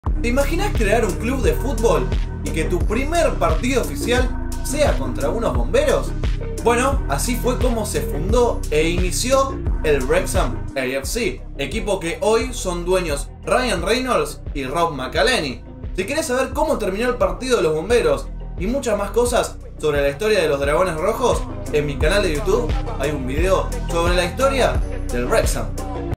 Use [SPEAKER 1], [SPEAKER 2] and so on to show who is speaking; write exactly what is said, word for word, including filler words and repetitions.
[SPEAKER 1] ¿Te imaginas crear un club de fútbol y que tu primer partido oficial sea contra unos bomberos? Bueno, así fue como se fundó e inició el Wrexham A F C, equipo que hoy son dueños Ryan Reynolds y Rob McElhenney. Si querés saber cómo terminó el partido de los bomberos y muchas más cosas sobre la historia de los dragones rojos, en mi canal de YouTube hay un video sobre la historia del Wrexham.